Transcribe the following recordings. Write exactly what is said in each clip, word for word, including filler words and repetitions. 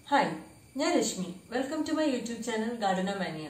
Hi, ഞാൻ Rashmi. Welcome to my YouTube channel gardener mania.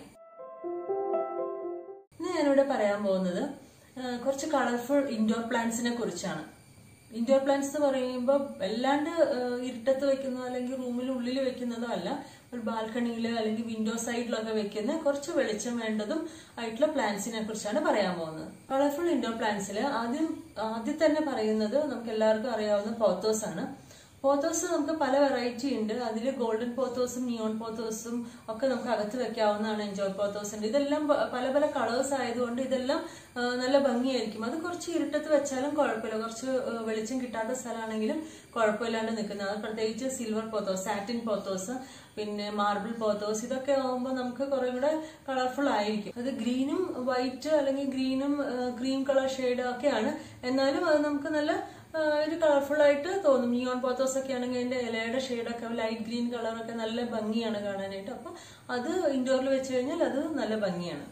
ഇന്ന് ഞാനിവിടെ പറയാൻ പോകുന്നത് കുറച്ച് കളർഫുൾ ഇൻഡോർ പ്ലാന്റ്സിനെ കുറിച്ചാണ്. ഇൻഡോർ പ്ലാന്റ്സ് എന്ന് പറയുമ്പോൾ വല്ലാണ്ട് ഇരുട്ടത്ത് വെക്കുന്നതോ അല്ലെങ്കിൽ റൂമിൽ ഉള്ളിൽ വെക്കുന്നതോ അല്ല, ഒരു ബാൽക്കണിയിൽ അല്ലെങ്കിൽ വിൻഡോ സൈഡിലൊക്കെ വെക്കുന്ന കുറച്ച് വെളിച്ചം വേണ്ടതും ആയിട്ടുള്ള പ്ലാന്റ്സിനെ കുറിച്ചാണ് പറയാൻ പോകുന്നത്. കളർഫുൾ ഇൻഡോർ പ്ലാന്റ്സിൽ ആദ്യം ആദ്യം തന്നെ പറയുന്നത് നമുക്ക് എല്ലാവർക്കും അറിയാവുന്ന പോത്തോസ് ആണ്. പോത്തോസ് നമുക്ക് പല വെറൈറ്റി ഉണ്ട്. അതിൽ ഗോൾഡൻ പോത്തോസും നിയോൺ പോത്തോസും ഒക്കെ നമുക്ക് അകത്ത് വെക്കാവുന്നതാണ്. എൻജോയ് പോത്തോസ് ഉണ്ട്. ഇതെല്ലാം പല പല കളേഴ്സ് ആയതുകൊണ്ട് ഇതെല്ലാം നല്ല ഭംഗിയായിരിക്കും. അത് കുറച്ച് ഇരുട്ടത്ത് വെച്ചാലും കുഴപ്പമില്ല, കുറച്ച് വെളിച്ചം കിട്ടാത്ത സ്ഥലമാണെങ്കിലും കുഴപ്പമില്ലാണ്ട് നിൽക്കുന്നത്. അത് പ്രത്യേകിച്ച് സിൽവർ പോത്തോസ്, സാറ്റിൻ പോത്തോസ്, പിന്നെ മാർബിൾ പോത്തോസ്, ഇതൊക്കെ ആകുമ്പോൾ നമുക്ക് കുറെ കൂടെ കളർഫുൾ ആയിരിക്കും. അത് ഗ്രീനും വൈറ്റ് അല്ലെങ്കിൽ ഗ്രീനും ക്രീം കളർ ഷെയ്ഡ് ഒക്കെയാണ്, എന്നാലും അത് നമുക്ക് നല്ല ഒരു കളർഫുൾ ആയിട്ട് തോന്നും. നിയോൺ പോത്തോസ് ഒക്കെ ആണെങ്കിൽ അതിന്റെ ഇലയുടെ ഷെയ്ഡൊക്കെ ലൈറ്റ് ഗ്രീൻ കളറൊക്കെ നല്ല ഭംഗിയാണ് കാണാനായിട്ട്. അപ്പൊ അത് ഇൻഡോറിൽ വെച്ച് കഴിഞ്ഞാൽ അത് നല്ല ഭംഗിയാണ്.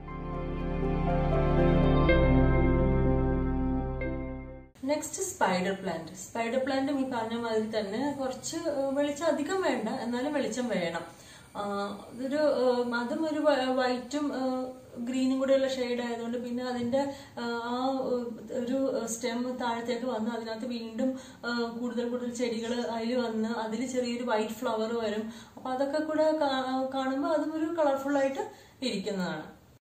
Next spider plant. സ്പൈഡർ പ്ലാന്റും ഈ പറഞ്ഞ മാതിരി തന്നെ കുറച്ച് വെളിച്ചം അധികം വേണ്ട, എന്നാലും വെളിച്ചം വേണം. ഇതൊരു അതും ഒരു വൈറ്റും ഗ്രീനും കൂടെയുള്ള ഷെയ്ഡ് ആയതുകൊണ്ട് പിന്നെ അതിന്റെ ആ ഒരു സ്റ്റെം താഴത്തേക്ക് വന്ന് അതിനകത്ത് വീണ്ടും കൂടുതൽ കൂടുതൽ ചെടികൾ അതിൽ വന്ന് അതിൽ ചെറിയൊരു വൈറ്റ് ഫ്ലവർ വരും. അപ്പൊ അതൊക്കെ കൂടെ കാണുമ്പോൾ അതും ഒരു കളർഫുൾ ആയിട്ട് ഇരിക്കുന്നതാണ്.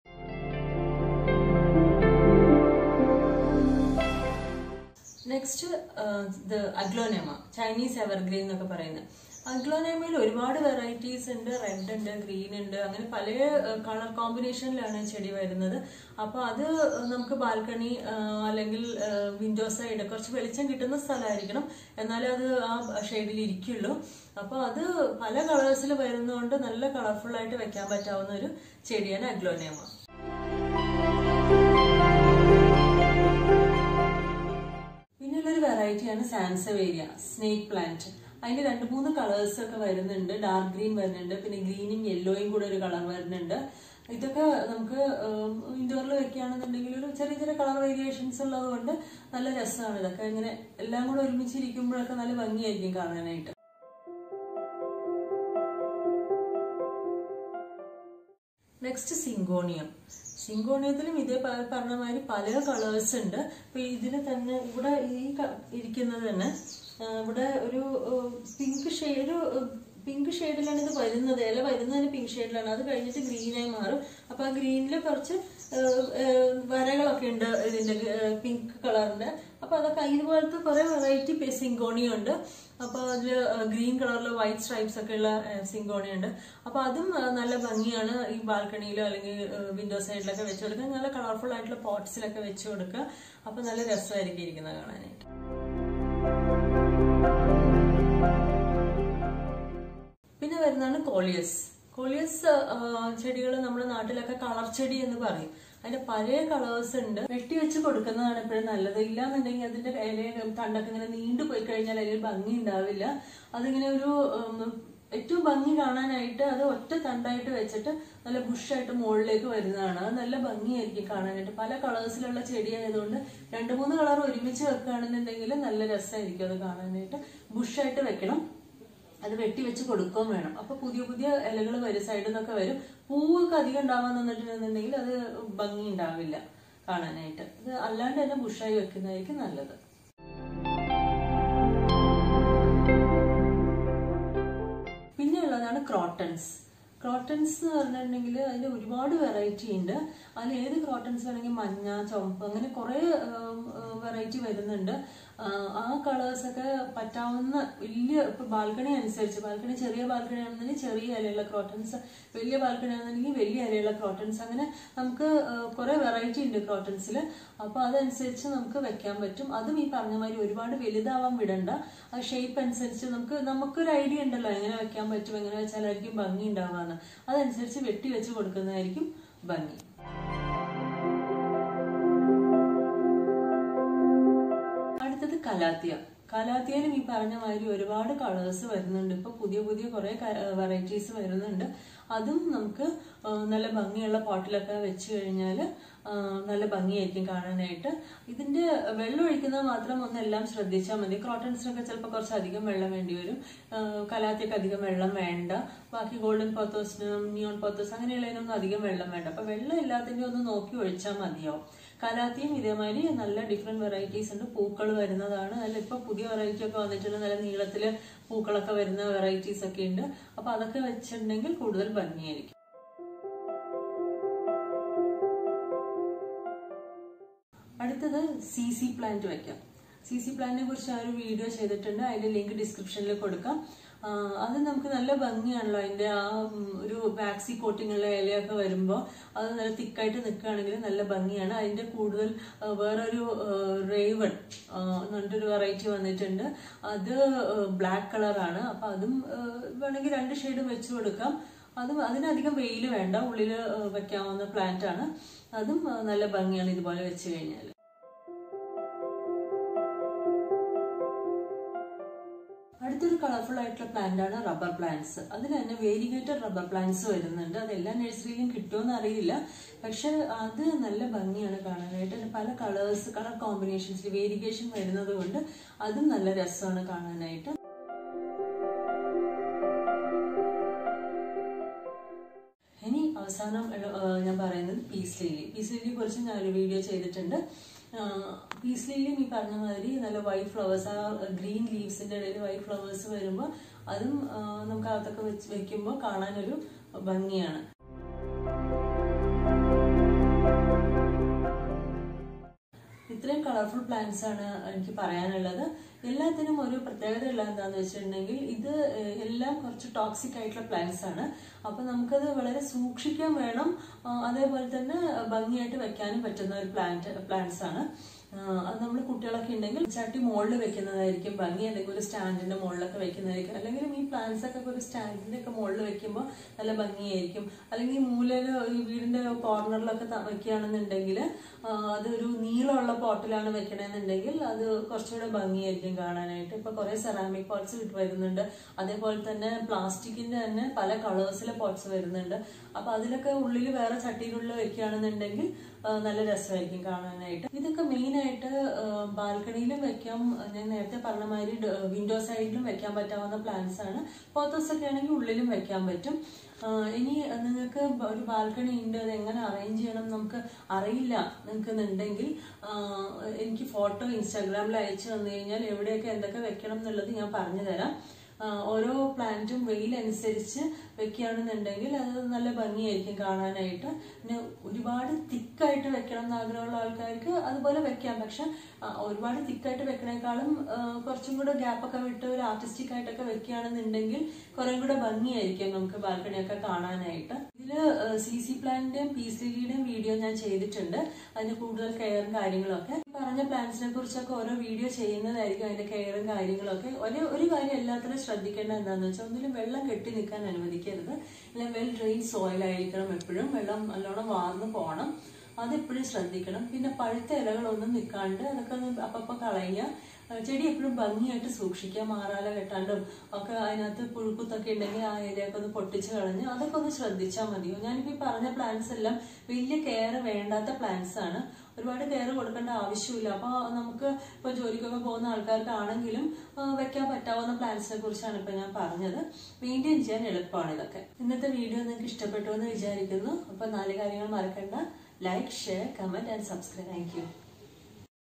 നെക്സ്റ്റ് ഇത് അഗ്ലോനെമ, ചൈനീസ് എവർഗ്രീൻ എന്നൊക്കെ പറയുന്നത്. അഗ്ലോനെമയിൽ ഒരുപാട് വെറൈറ്റീസ് ഉണ്ട്. റെഡ് ഉണ്ട്, ഗ്രീൻ ഉണ്ട്, അങ്ങനെ പല കളർ കോമ്പിനേഷനിലാണ് ചെടി വരുന്നത്. അപ്പൊ അത് നമുക്ക് ബാൽക്കണി അല്ലെങ്കിൽ വിൻഡോ സൈഡ് കുറച്ച് വെളിച്ചം കിട്ടുന്ന സ്ഥലമായിരിക്കണം, എന്നാലേ അത് ആ ഷെയ്ഡിൽ ഇരിക്കുള്ളൂ. അപ്പൊ അത് പല കളേഴ്സിൽ വരുന്നതുകൊണ്ട് നല്ല കളർഫുൾ ആയിട്ട് വെക്കാൻ പറ്റാവുന്ന ഒരു ചെടിയാണ് അഗ്ലോനെമ. പിന്നെയുള്ളൊരു വെറൈറ്റിയാണ് സാൻസവേരിയ, സ്നേക്ക് പ്ലാന്റ്. അതിന് രണ്ട് മൂന്ന് കളേഴ്സ് ഒക്കെ വരുന്നുണ്ട്. ഡാർക്ക് ഗ്രീൻ വരുന്നുണ്ട്, പിന്നെ ഗ്രീനും യെല്ലോയും കൂടെ ഒരു കളർ വരുന്നുണ്ട്. ഇതൊക്കെ നമുക്ക് ഇൻഡോറിൽ വെക്കുകയാണെന്നുണ്ടെങ്കിൽ ഒരു ചെറിയ ചെറിയ കളർ വേരിയേഷൻസ് ഉള്ളത് കൊണ്ട് നല്ല രസമാണ്. ഇതൊക്കെ ഇങ്ങനെ എല്ലാം കൂടെ ഒരുമിച്ചിരിക്കുമ്പോഴൊക്കെ നല്ല ഭംഗിയായിരിക്കും കാണാനായിട്ട്. Next syngonium. സിങ്കോണിയത്തിലും ഇതേ പറഞ്ഞ മാതിരി പല കളേഴ്സ് ഉണ്ട്. അപ്പൊ ഇതിന് തന്നെ ഇവിടെ ഈ ഇരിക്കുന്നത് തന്നെ ഇവിടെ ഒരു പിങ്ക് ഷെയ്ഡ് പിങ്ക് ഷെയ്ഡിലാണ് ഇത് വരുന്നത്. ഇല വരുന്നതിന് പിങ്ക് ഷെയ്ഡിലാണ്, അത് കഴിഞ്ഞിട്ട് ഗ്രീനായി മാറും. അപ്പൊ ആ ഗ്രീനിൽ കുറച്ച് വരകളൊക്കെ ഉണ്ട് ഇതിന്റെ പിങ്ക് കളറിന്റെ. അപ്പൊ അതൊക്കെ ഇതുപോലത്തെ കുറെ വെറൈറ്റി സിങ്കോണിയ ഉണ്ട്. അപ്പൊ അതില് ഗ്രീൻ കളറിൽ വൈറ്റ് സ്ട്രൈപ്സ് ഒക്കെ ഉള്ള സിങ്കോണിയ ഉണ്ട്. അപ്പൊ അതും നല്ല ഭംഗിയാണ് ഈ ബാൽക്കണിയിലോ അല്ലെങ്കിൽ വിൻഡോ സൈഡിലൊക്കെ വെച്ച് കൊടുക്കുക. നല്ല കളർഫുൾ ആയിട്ടുള്ള പോട്ട്സിലൊക്കെ വെച്ച് കൊടുക്കുക. അപ്പൊ നല്ല രസമായിരിക്കും ഇരിക്കുന്നത് കാണാനായിട്ട്. പിന്നെ വരുന്നതാണ് കോളിയസ്. കോളിയസ് ചെടികൾ നമ്മുടെ നാട്ടിലൊക്കെ കളർ ചെടി എന്ന് പറയും. അതിന്റെ പല കളേഴ്സ് ഉണ്ട്. വെട്ടി വെച്ച് കൊടുക്കുന്നതാണ് എപ്പോഴും നല്ലത്. ഇല്ലാന്നുണ്ടെങ്കിൽ അതിന്റെ ഇല തണ്ടൊക്കെ ഇങ്ങനെ നീണ്ടു പോയി കഴിഞ്ഞാൽ അതിൽ ഭംഗി ഉണ്ടാവില്ല. അതിങ്ങനെ ഒരു ഏറ്റവും ഭംഗി കാണാനായിട്ട് അത് ഒറ്റ തണ്ടായിട്ട് വെച്ചിട്ട് നല്ല ബുഷായിട്ട് മുകളിലേക്ക് വരുന്നതാണ്. അത് നല്ല ഭംഗിയായിരിക്കും കാണാനായിട്ട്. പല കളേഴ്സിലുള്ള ചെടി ആയതുകൊണ്ട് രണ്ട് മൂന്ന് കളർ ഒരുമിച്ച് വെക്കുകയാണെന്നുണ്ടെങ്കിൽ നല്ല രസമായിരിക്കും അത് കാണാനായിട്ട്. ബുഷായിട്ട് വെക്കണം, അത് വെട്ടി വെച്ച് കൊടുക്കുകയും വേണം. അപ്പൊ പുതിയ പുതിയ ഇലകൾ വരും, സൈഡിൽ നിന്നൊക്കെ വരും. പൂവൊക്കെ അധികം ഉണ്ടാവാൻ നിന്നിട്ടുണ്ടെന്നുണ്ടെങ്കിൽ അത് ഭംഗി ഉണ്ടാവില്ല കാണാനായിട്ട്. അത് അല്ലാണ്ട് തന്നെ ബുഷായി വെക്കുന്നതായിരിക്കും നല്ലത്. പിന്നെ ഉള്ളതാണ് ക്രോട്ടൺസ്. ക്രോട്ടൺസ് എന്ന് പറഞ്ഞിട്ടുണ്ടെങ്കിൽ അതിൽ ഒരുപാട് വെറൈറ്റി ഉണ്ട്. അതിൽ ഏത് ക്രോട്ടൺസ് വേണമെങ്കിൽ മഞ്ഞ, ചുവപ്പ്, അങ്ങനെ കുറെ വെറൈറ്റി വരുന്നുണ്ട്. ആ കളേഴ്സൊക്കെ പറ്റാവുന്ന വലിയ ഇപ്പൊ ബാൽക്കണി അനുസരിച്ച്, ബാൽക്കണി ചെറിയ ബാൽക്കണി ആണെന്നുണ്ടെങ്കിൽ ചെറിയ ഇലയുള്ള ക്രോട്ടൺസ്, വലിയ ബാൽക്കണി ആണെന്നുണ്ടെങ്കിൽ വലിയ ഇലയുള്ള ക്രോട്ടൺസ്, അങ്ങനെ നമുക്ക് കുറെ വെറൈറ്റി ഉണ്ട് ക്രോട്ടൺസിൽ. അപ്പൊ അതനുസരിച്ച് നമുക്ക് വെക്കാൻ പറ്റും. അതും ഈ പറഞ്ഞ മാതിരി ഒരുപാട് വലുതാവാൻ വിടണ്ട. ആ ഷേപ്പ് അനുസരിച്ച് നമുക്ക് നമുക്കൊരു ഐഡിയ ഉണ്ടല്ലോ എങ്ങനെ വെക്കാൻ പറ്റും, എങ്ങനെ വെച്ചാലായിരിക്കും ഭംഗി ഉണ്ടാവാന്ന്. അതനുസരിച്ച് വെട്ടി വെച്ച് കൊടുക്കുന്നതായിരിക്കും ഭംഗി. അടുത്തത് കലാത്തിയ. കലാത്തിയയിലും ഈ പറഞ്ഞ മാതിരി ഒരുപാട് കളേഴ്സ് വരുന്നുണ്ട്. ഇപ്പൊ പുതിയ പുതിയ കുറെ വെറൈറ്റീസ് വരുന്നുണ്ട്. അതും നമുക്ക് നല്ല ഭംഗിയുള്ള പോട്ടിലൊക്കെ വെച്ച് കഴിഞ്ഞാൽ നല്ല ഭംഗിയായിരിക്കും കാണാനായിട്ട്. ഇതിന്റെ വെള്ളം ഒഴിക്കുന്നത് മാത്രം ഒന്നെല്ലാം ശ്രദ്ധിച്ചാൽ മതി. ക്രോട്ടൺസിനൊക്കെ ചിലപ്പോൾ കുറച്ചധികം വെള്ളം വേണ്ടി വരും. കലാത്തിയൊക്കെ അധികം വെള്ളം വേണ്ട. ബാക്കി ഗോൾഡൻ പോത്തോസിനും നിയോൺ പോത്തോസ് അങ്ങനെയുള്ളതിനൊന്നും അധികം വെള്ളം വേണ്ട. അപ്പൊ വെള്ളം ഇല്ലാത്തതിന്റെ ഒന്ന് നോക്കി ഒഴിച്ചാൽ മതിയാവും. കലാത്തിയും ഇതേമാതിരി നല്ല ഡിഫറെന്റ് വെറൈറ്റീസ് ഉണ്ട്. പൂക്കൾ വരുന്നതാണ്. അല്ല ഇപ്പൊ പുതിയ വെറൈറ്റി ഒക്കെ വന്നിട്ടുണ്ട്. നല്ല നീളത്തില് പൂക്കളൊക്കെ വരുന്ന വെറൈറ്റീസ് ഒക്കെ ഉണ്ട്. അപ്പൊ അതൊക്കെ വെച്ചിട്ടുണ്ടെങ്കിൽ കൂടുതൽ ഭംഗിയായിരിക്കും. അടുത്തത് സി സി പ്ലാന്റ് വെക്കാം. സി സി പ്ലാന്റിനെ കുറിച്ച് ആ ഒരു വീഡിയോ ചെയ്തിട്ടുണ്ട്. അതിന്റെ ലിങ്ക് ഡിസ്ക്രിപ്ഷനിൽ കൊടുക്കാം. അത് നമുക്ക് നല്ല ഭംഗിയാണല്ലോ. അതിന്റെ ആ ഒരു വാക്സി കോട്ടിങ്ങുള്ള ഇലയൊക്കെ വരുമ്പോൾ അത് നല്ല തിക്കായിട്ട് നിൽക്കുകയാണെങ്കിൽ നല്ല ഭംഗിയാണ്. അതിന്റെ കൂടുതൽ വേറൊരു റേവൺ എന്നിട്ടൊരു വെറൈറ്റി വന്നിട്ടുണ്ട്. അത് ബ്ലാക്ക് കളറാണ്. അപ്പൊ അതും വേണമെങ്കിൽ രണ്ട് ഷെയ്ഡ് വെച്ചു കൊടുക്കാം. അതും അതിനധികം വെയിൽ വേണ്ട, ഉള്ളില് വെക്കാവുന്ന പ്ലാന്റ് ആണ്. അതും നല്ല ഭംഗിയാണ് ഇതുപോലെ വെച്ച് കഴിഞ്ഞാൽ. അടുത്തൊരു കളർഫുൾ ആയിട്ടുള്ള പ്ലാന്റ് ആണ് റബ്ബർ പ്ലാന്റ്സ്. അതിൽ തന്നെ വേരിഗേറ്റഡ് റബ്ബർ പ്ലാന്റ്സ് വരുന്നുണ്ട്. അത് എല്ലാ നഴ്സറിയിലും കിട്ടുമെന്ന് അറിയില്ല. പക്ഷെ അത് നല്ല ഭംഗിയാണ് കാണാനായിട്ട്. പല കളേഴ്സ് കളർ കോമ്പിനേഷൻസിൽ വേരിഗേഷൻ വരുന്നത് കൊണ്ട് അതും നല്ല രസമാണ് കാണാനായിട്ട്. ഇനി അവസാനം ഞാൻ പറയുന്നത് പീസ് ലില്ലി. പീസ് ലില്ലിയെ കുറിച്ച് ഞാനൊരു വീഡിയോ ചെയ്തിട്ടുണ്ട്. പീസ് ലില്ലിയും ഈ പറഞ്ഞ മാതിരി നല്ല വൈറ്റ് ഫ്ലവേഴ്സ്, ആ ഗ്രീൻ ലീവ്സിന്റെ ഇടയിൽ വൈറ്റ് ഫ്ലവേഴ്സ് വരുമ്പോൾ അതും നമുക്ക് അകത്തൊക്കെ വെച്ച് വെക്കുമ്പോൾ കാണാനൊരു ഭംഗിയാണ്. ഇത്രയും കളർഫുൾ പ്ലാന്റ്സ് ആണ് എനിക്ക് പറയാനുള്ളത്. എല്ലാത്തിനും ഒരു പ്രത്യേകത ഉള്ള എന്താന്ന് വെച്ചിട്ടുണ്ടെങ്കിൽ ഇത് എല്ലാം കുറച്ച് ടോക്സിക് ആയിട്ടുള്ള പ്ലാന്റ്സ് ആണ്. അപ്പൊ നമുക്കത് വളരെ സൂക്ഷിക്കാൻ വേണം. അതേപോലെ തന്നെ ഭംഗിയായിട്ട് വെക്കാനും പറ്റുന്ന ഒരു പ്ലാന്റ് പ്ലാന്റ്സ് ആണ്. അത് നമ്മൾ കുട്ടികളൊക്കെ ഉണ്ടെങ്കിൽ ചട്ടി മുകളിൽ വെക്കുന്നതായിരിക്കും ഭംഗി. അല്ലെങ്കിൽ ഒരു സ്റ്റാൻഡിന്റെ മുകളിലൊക്കെ വെക്കുന്നതായിരിക്കും. അല്ലെങ്കിൽ ഈ പ്ലാന്റ്സ് ഒക്കെ ഒരു സ്റ്റാൻഡിന്റെ ഒക്കെ മുകളിൽ വെക്കുമ്പോൾ നല്ല ഭംഗിയായിരിക്കും. അല്ലെങ്കിൽ മൂലയിൽ ഈ വീടിന്റെ കോർണറിലൊക്കെ വെക്കുകയാണെന്നുണ്ടെങ്കിൽ അതൊരു നീളമുള്ള പോട്ടിലാണ് വെക്കണമെന്നുണ്ടെങ്കിൽ അത് കുറച്ചുകൂടെ ഭംഗിയായിരിക്കും കാണാനായിട്ട്. ഇപ്പൊ കുറെ സെറാമിക് പോട്ട്സ് വരുന്നുണ്ട്. അതേപോലെ തന്നെ പ്ലാസ്റ്റിക്കിന്റെ തന്നെ പല കളേഴ്സിലെ പോട്ട്സ് വരുന്നുണ്ട്. അപ്പൊ അതിലൊക്കെ ഉള്ളിൽ വേറെ ചട്ടിയിലുള്ള വെക്കുകയാണെന്നുണ്ടെങ്കിൽ നല്ല രസമായിരിക്കും കാണാനായിട്ട്. ഇതൊക്കെ മെയിൻ ആയിട്ട് ബാൽക്കണിയിലും വെക്കാം. ഞാൻ നേരത്തെ പറഞ്ഞ മാതിരി വിൻഡോ സൈഡിലും വെക്കാൻ പറ്റാവുന്ന പ്ലാന്റ്സ് ആണ്. പോത്തോസ് ഒക്കെ ആണെങ്കിൽ ഉള്ളിലും വെക്കാൻ പറ്റും. ഇനി നിങ്ങൾക്ക് ഒരു ബാൽക്കണി ഉണ്ട്, അത് എങ്ങനെ അറേഞ്ച് ചെയ്യണം നമുക്ക് അറിയില്ല നിങ്ങൾക്ക് എന്നുണ്ടെങ്കിൽ എനിക്ക് ഫോട്ടോ ഇൻസ്റ്റാഗ്രാമിൽ അയച്ചു തന്നു കഴിഞ്ഞാൽ എവിടെയൊക്കെ എന്തൊക്കെ വെക്കണം എന്നുള്ളത് ഞാൻ പറഞ്ഞു തരാം. ഓരോ പ്ലാന്റും വെയിലനുസരിച്ച് വെക്കുകയാണെന്നുണ്ടെങ്കിൽ അത് നല്ല ഭംഗിയായിരിക്കും കാണാനായിട്ട്. പിന്നെ ഒരുപാട് തിക്കായിട്ട് വെക്കണം എന്ന് ആഗ്രഹമുള്ള ആൾക്കാർക്ക് അതുപോലെ വെക്കാം. പക്ഷെ ഒരുപാട് തിക്കായിട്ട് വെക്കണേക്കാളും കുറച്ചും കൂടെ ഗ്യാപ്പൊക്കെ വിട്ട് ഒരു ആർട്ടിസ്റ്റിക് ആയിട്ടൊക്കെ വെക്കുകയാണെന്നുണ്ടെങ്കിൽ കുറെ കൂടെ ഭംഗിയായിരിക്കും നമുക്ക് ബാൽക്കണിയൊക്കെ കാണാനായിട്ട്. ഇതില് സി സി പ്ലാന്റിന്റെയും പീസ് ലില്ലിയുടെയും വീഡിയോ ഞാൻ ചെയ്തിട്ടുണ്ട്. അതിന് കൂടുതൽ കെയറും കാര്യങ്ങളൊക്കെ പറഞ്ഞ പ്ലാന്റ്സിനെ കുറിച്ചൊക്കെ ഓരോ വീഡിയോ ചെയ്യുന്നതായിരിക്കും. അതിന്റെ കെയറും കാര്യങ്ങളൊക്കെ ഒരു ഒരു കാര്യം എല്ലാത്തിനും ശ്രദ്ധിക്കേണ്ടത് എന്താണെന്ന് വെച്ചാൽ ഒന്നിലും വെള്ളം കെട്ടി നിൽക്കാൻ അനുവദിക്കരുത്. അല്ലെങ്കിൽ വെൽ ഡ്രെയിൻ സോയിൽ ആയിരിക്കണം. എപ്പോഴും വെള്ളം നല്ലോണം വാർന്നു പോകണം. അതെപ്പോഴും ശ്രദ്ധിക്കണം. പിന്നെ പഴുത്ത ഇലകളൊന്നും നിൽക്കാണ്ട് അതൊക്കെ ഒന്ന് അപ്പപ്പോ കളയുക. ചെടി എപ്പോഴും ഭംഗിയായിട്ട് സൂക്ഷിക്കുക. മാറാല കെട്ടാണ്ടും ഒക്കെ അതിനകത്ത് പുഴുക്കുത്തൊക്കെ ഉണ്ടെങ്കിൽ ആ ഇലയൊക്കെ ഒന്ന് പൊട്ടിച്ച് കളഞ്ഞ് അതൊക്കെ ഒന്ന് ശ്രദ്ധിച്ചാൽ മതിയോ. ഞാനിപ്പോ ഈ പറഞ്ഞ പ്ലാന്റ്സ് എല്ലാം വലിയ കെയർ വേണ്ടാത്ത പ്ലാന്റ്സ് ആണ്. ഒരുപാട് കെയർ കൊടുക്കേണ്ട ആവശ്യമില്ല. അപ്പൊ നമുക്ക് ഇപ്പൊ ജോലിക്കൊക്കെ പോകുന്ന ആൾക്കാർക്കാണെങ്കിലും വെക്കാൻ പറ്റാവുന്ന പ്ലാന്റ്സിനെ കുറിച്ചാണ് ഇപ്പൊ ഞാൻ പറഞ്ഞത്. മെയിൻറ്റെയിൻ ചെയ്യാൻ എളുപ്പമാണ് ഇതൊക്കെ. ഇന്നത്തെ വീഡിയോ നിങ്ങൾക്ക് ഇഷ്ടപ്പെട്ടു എന്ന് വിചാരിക്കുന്നു. അപ്പൊ നാല് കാര്യങ്ങൾ മറക്കണ്ട: like, share, comment and subscribe. Thank U.